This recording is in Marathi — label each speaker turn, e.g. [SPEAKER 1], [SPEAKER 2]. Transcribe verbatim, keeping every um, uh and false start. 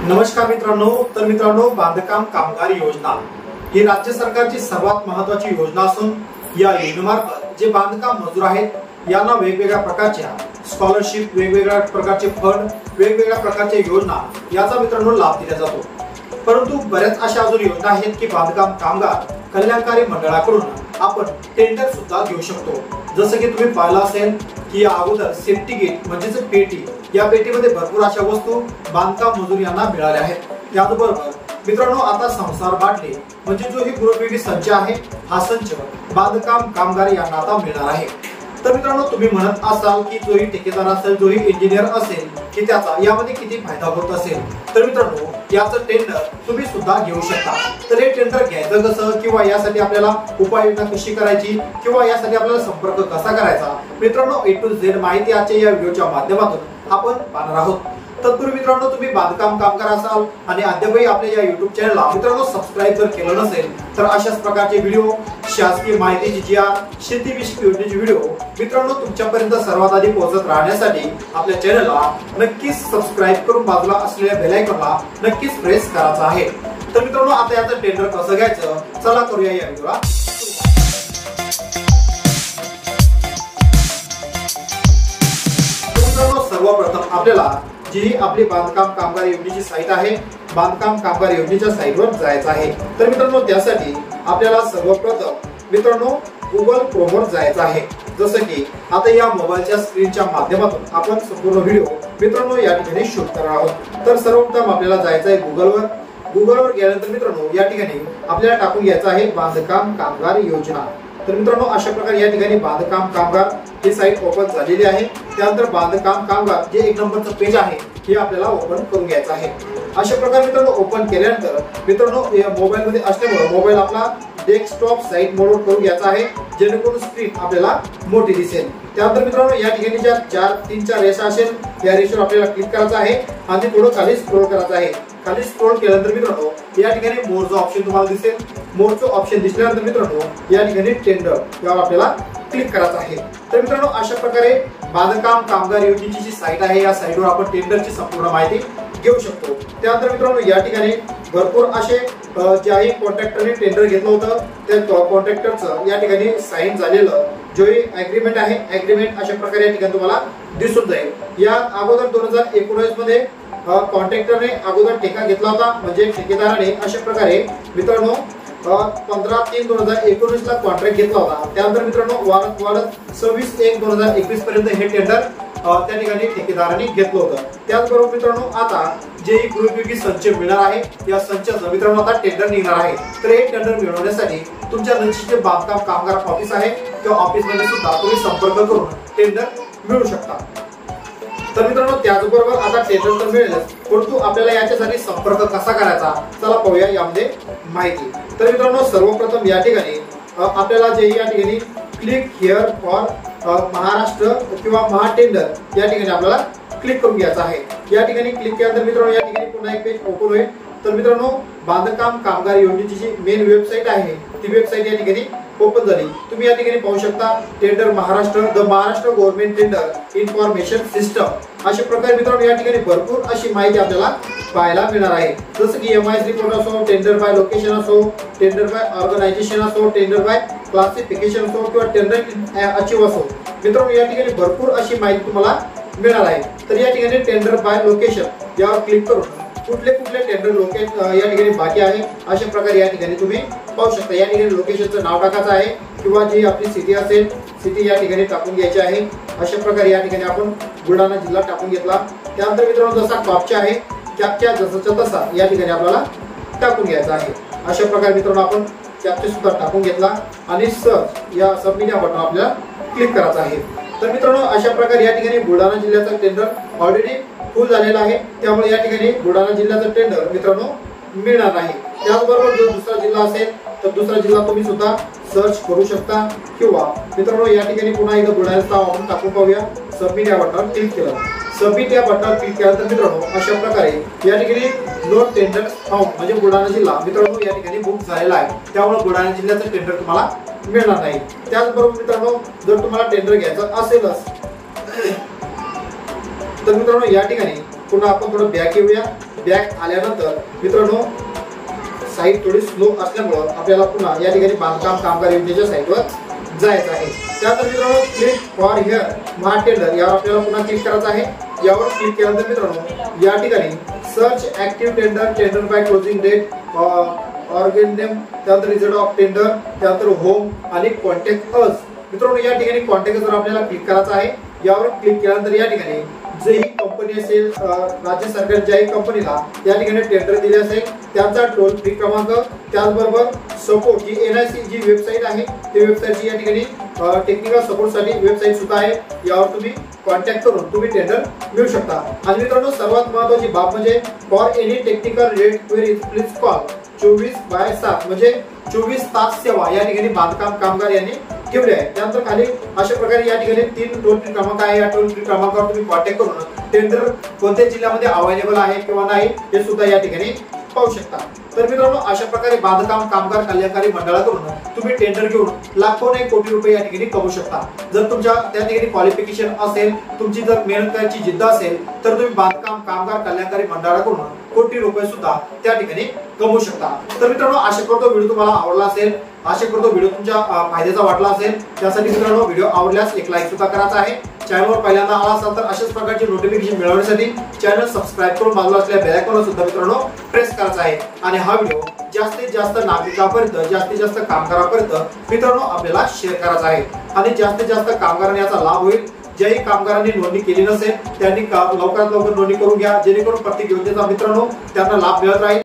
[SPEAKER 1] नमस्कार मित्रांनो, तर मित्रांनो बांधकाम कामगार योजना ही राज्य सरकारची सर्वात महत्त्वाची योजना असून या योजनेमार्फत जे बांधकाम मजूर आहेत यांना वेगवेगळ्या प्रकारच्या स्कॉलरशिप, वेगवेगळ्या प्रकारचे फंड, वेगवेगळ्या प्रकारच्या योजना याचा मित्रांनो लाभ दिला जातो। परंतु बऱ्याच अशा अजून योजना आहेत की बांधकाम कामगार कल्याणकारी मंडळाकडून आपण टेंडर सुद्धा घेऊ शकतो। जसं की तुम्ही पाहिलं असेल की या अगोदर सेफ्टी गेट म्हणजेच पेटी, या पेटीमध्ये भरपूर अशा वस्तू बांधकाम मजूर यांना मिळाल्या आहेत। त्याचबरोबर मित्रांनो आता संसार बाटली म्हणजे जो ही गृहोपयोगी संच आहे, हा संच बांधकाम कामगार यांना आता मिळणार आहे। तर मित्रांनो तुम्ही म्हणत असाल की जोही ठेकेदार असेल, जोही इंजिनियर असेल की त्याचा यामध्ये किती फायदा होत असेल, तर मित्रांनो याचं टेंडर तुम्ही सुद्धा घेऊ शकता। तर हे टेंडर घ्यायचं कसं किंवा यासाठी आपल्याला उपाययोजना कशी करायची किंवा यासाठी आपल्याला संपर्क कसा करायचा, मित्रांनो ए टू झेड माहिती आजच्या या व्हिडिओच्या माध्यमातून आपण पाहणार आहोत। तत्पूर्वी मित्रांनो तुम्ही बांधकाम कामगार असाल आणि अद्यापही आपल्या या युट्यूब चॅनलला मित्रांनो सबस्क्राइब जर केलं नसेल तर अशाच प्रकारचे व्हिडिओ, शासकीय माहितीची जी आर, शेतीविषयक योजनेचे व्हिडिओ मित्रांनो तुमच्यापर्यंत सर्वात आधी पोहोचत राहण्यासाठी आपल्या चॅनलला नक्कीच सबस्क्राइब करून बाजूला असलेल्या बेल आयकॉनला नक्कीच प्रेस करायचा आहे। तर मित्रांनो आता याचं टेंडर कसं घ्यायचं, चला करूया या व्हिडिओला। मित्रांनो सर्वप्रथम आपल्याला जी आपली बांधकाम कामगार योजनेची साईट आहे, बांधकाम कामगार योजनेच्या साईटवर जायचं आहे। तर मित्रांनो त्यासाठी आपल्याला सर्वप्रथम मित्रांनो गुगल क्रोमवर जायचं आहे। जसं की आता या मोबाईलच्या स्क्रीनच्या माध्यमातून आपण संपूर्ण व्हिडिओ मित्रांनो या ठिकाणी शूट करणार आहोत। तर सर्वप्रथम आपल्याला जायचं आहे गुगलवर। गुगलवर गेल्यानंतर मित्रांनो या ठिकाणी आपल्याला टाकून घ्यायचं आहे बांधकाम कामगार योजना। तर मित्रांनो अशा प्रकारे या ठिकाणी बांधकाम कामगार ही साईट ओपन झालेली आहे। त्यानंतर बांधकाम कामगार जे एक नंबरचं पेज आहे हे आपल्याला ओपन करून घ्यायचं आहे। अशा प्रकारे मित्रांनो ओपन केल्यानंतर मित्रांनो मोबाईल मध्ये असल्यामुळे मोबाईल आपला डेस्कटॉप साईट मोडवर करून घ्यायचा आहे, जेणेकरून स्क्रीन आपल्याला मोठी दिसेल। त्यानंतर मित्रांनो या ठिकाणी ज्या चार तीन चार रेषा असेल त्या रेषेवर आपल्याला क्लिक करायचं आहे आणि थोडं खाली स्क्रोल करायचं आहे। खाली स्क्रोल केल्यानंतर मित्रांनो या ठिकाणी मोरचं ऑप्शन तुम्हाला दिसेल। मोरचं ऑप्शन दिसल्यानंतर मित्रांनो या ठिकाणी टेंडर यावर आपल्याला क्लिक करायचं आहे। तर मित्रांनो अशा प्रकारे बांधकाम कामगार योजनेची जी साईट आहे या साईटवर आपण टेंडरची संपूर्ण माहिती घेऊ शकतो। त्यानंतर मित्रांनो या ठिकाणी भरपूर असे ज्याही कॉन्ट्रॅक्टरने टेंडर घेतलं होतं त्या कॉन्ट्रॅक्टरचं या ठिकाणी साइन झालेलं जो ऍग्रीमेंट आहे, ऍग्रीमेंट अशा प्रकारे या ठिकाणी तुम्हाला दिसून जाईल। या अगोदर दोन हजार एकोणीस मध्ये कॉन्ट्रॅक्टरने अगोदर ठेका घेतला होता, म्हणजे ठेकेदाराने अशा प्रकारे मित्रांनो पंधरा तीन दोन हजार एकोणीस ला कॉन्ट्रॅक्ट घेतला होता। त्यानंतर मित्रांनो वाढत वाढत सव्वीस एक दोन हजार एकवीस पर्यंत हे टेंडर त्या ठिकाणी ठेकेदारांनी घेतलं होतं। त्याचबरोबर मित्रांनो आता जे गृहोपयोगी संच मिळणार आहे या संचाचं मित्रांनो आता टेंडर निघणार आहे। तर हे टेंडर मिळवण्यासाठी तुमच्या नजीकचे बांधकाम कामगार ऑफिस आहे त्या ऑफिस मध्ये सुद्धा तुम्ही संपर्क करून टेंडर मिळवू शकता। तर मित्रांनो त्याचबरोबर आता टेंडर तर मिळेलच, परंतु आपल्याला याच्यासाठी संपर्क कसा करायचा चला पाहूया यामध्ये माहिती। तर मित्रांनो सर्वप्रथम या ठिकाणी आपल्याला जे या ठिकाणी क्लिक हिअर फॉर महाराष्ट्र किंवा महा टेंडर या ठिकाणी आपल्याला क्लिक करून घ्यायचं आहे। या ठिकाणी क्लिक केल्यानंतर मित्रांनो या ठिकाणी पुन्हा एक पेज ओपन होईल। तर मित्रांनो बांधकाम कामगार योजनेची जी मेन वेबसाईट आहे ती वेबसाईट या ठिकाणी ओपन झाली। तुम्ही या ठिकाणी पाहू शकता tender Maharashtra, the Maharashtra government tender information system अशा प्रकारे मित्रांनो या ठिकाणी भरपूर अशी माहिती आपल्याला पाहायला मिळणार आहे। जसं की एम आय एस रिपोर्ट असो, टेंडर बाय लोकेशन असो, टेंडर बाय ऑर्गनायझेशन असो, टेंडर बाय क्लासिफिकेशन असो किंवा टेंडर अचीव असो, मित्रांनो या ठिकाणी भरपूर अशी माहिती तुम्हाला मिळणार आहे। तर या ठिकाणी टेंडर बाय लोकेशन यावर क्लिक करून कुठले कुठले टेंडर लोकेट या ठिकाणी बाकी आहे अशा प्रकारे या ठिकाणी तुम्ही पाहू शकता। या ठिकाणी लोकेशनचं नाव टाकायचं आहे किंवा जी आपली सिटी असेल सिटी या ठिकाणी टाकून घ्यायची आहे। अशा प्रकारे या ठिकाणी आपण बुलढाणा जिल्हा टाकून घेतला। त्यानंतर मित्रांनो जसा कॅप्चा आहे कॅप्चा जसाचा तसा या ठिकाणी आपल्याला टाकून घ्यायचा आहे। अशा प्रकारे मित्रांनो आपण कॅप्चा सुद्धा टाकून घेतला आणि सर्च या सबमिट या बटन आपल्याला क्लिक करायचं आहे। तर मित्रांनो अशा प्रकारे या ठिकाणी बुलढाणा जिल्ह्याचा टेंडर ऑलरेडी फुल झालेला आहे, त्यामुळे या ठिकाणी बुलढाणा जिल्ह्याचा टेंडर मित्रांनो मिळणार नाही। त्याचबरोबर जो दुसरा जिल्हा असेल तर दुसरा जिल्हा तुम्ही सुद्धा सर्च करू शकता किंवा मित्रांनो या ठिकाणी पुन्हा एकदा बुलढाण्याचा आपण टाकून पाहूया। सबमिट या बटनावर क्लिक केलं, सबमिट या बटनावर क्लिक केल्यानंतर मित्रांनो अशा प्रकारे या ठिकाणी नो टेंडर फाउंड म्हणजे बुलढाणा जिल्हा मित्रांनो या ठिकाणी बुक झालेला आहे, त्यामुळे बुलढाणा जिल्ह्याचं टेंडर तुम्हाला मिळणार नाही। त्याचबरोबर मित्रांनो जर तुम्हाला टेंडर घ्यायचं असेलच तर मित्रांनो या ठिकाणी पुन्हा आपण थोडं बॅक येऊया। बॅक आल्यानंतर मित्रांनो साईट थोडी स्लो असल्यामुळे आपल्याला पुन्हा या ठिकाणी बांधकाम कामगार योजनेच्या साईटवर जायचं आहे। त्यानंतर मित्रांनो click for here Maha tender यावर आपल्याला पुन्हा क्लिक करायचं आहे। यावर क्लिक केल्यानंतर मित्रांनो या ठिकाणी search active tender, tender by closing date, ऑर्गेनियम, त्यानंतर रिझल्ट ऑफ टेंडर, त्यानंतर होम आणि कॉन्टॅक्ट अस। मित्रांनो या ठिकाणी कॉन्टॅक्ट अस आपल्याला क्लिक करायचं आहे। यावर क्लिक केल्यानंतर या ठिकाणी जे ही कंपनी असेल, राज्य सरकार ज्याही कंपनीला या ठिकाणी टेंडर दिले असेल त्यांचा टोल फ्री क्रमांक, त्याचबरोबर support G N I C G website आहे ती वेबसाईटची या ठिकाणी टेक्निकल सपोर्टसाठी वेबसाईट सुद्धा आहे। यावर तुम्ही कॉन्टॅक्ट करून तुम्ही टेंडर मिळू शकता। आणि मित्रांनो सर्वात महत्त्वाची बाब म्हणजे for any technical rate queries please call चोवीस बाय सात म्हणजे चोवीस तास सेवा या ठिकाणी बांधकाम कामगार यांनी ठेवले आहे। त्यानंतर खाली अशा प्रकारे या ठिकाणी तीन टोल फ्री क्रमांक आहे। या टोल फ्री क्रमांकावर तुम्ही कॉन्टॅक्ट करून टेंडर कोणत्या जिल्ह्यामध्ये अवेलेबल आहे किंवा नाही हे सुद्धा या ठिकाणी पाहू शकता। तर मित्रांनो अशा प्रकारे बांधकाम कामगार कल्याणकारी मंडळाकडून तुम्ही टेंडर घेऊन लाखो नाही कोटी रुपये या ठिकाणी कमवू शकता। जर तुमच्या त्या ठिकाणी क्वालिफिकेशन असेल, तुमची जर मेहनत करायची जिद्द असेल तर तुम्ही बांधकाम कामगार कल्याणकारी मंडळाकडून कोटी रुपये सुद्धा त्या ठिकाणी कमवू शकता। तर मित्रांनो आशा करतो व्हिडिओ तुम्हाला आवडला असेल, आशा करतो व्हिडिओ तुमच्या फायद्याचा वाटला असेल। त्यासाठी मित्रांनो व्हिडिओ आवडल्यास एक लाईक सुद्धा करायचा आहे। चॅनलवर पहिल्यांदा आला असाल तर अशाच प्रकारचे नोटिफिकेशन मिळवण्यासाठी चॅनल सबस्क्राइब करून बाजूला असलेल्या बेल आयकॉनवर सुद्धा मित्रांनो प्रेस करायचा आहे। आणि हा व्हिडिओ जास्तीत जास्त नागरिकांपर्यंत, जास्तीत जास्त कामगारांपर्यंत मित्रांनो आपल्याला शेअर करायचा आहे आणि जास्तीत जास्त कामगारांना याचा लाभ होईल। ज्याही कामगारांनी नोंदणी केली नसेल त्यांनी लवकरात लवकर नोंदणी करून घ्या, जेणेकरून प्रत्येक योजनेचा मित्रांनो त्यांना लाभ मिळत राहील।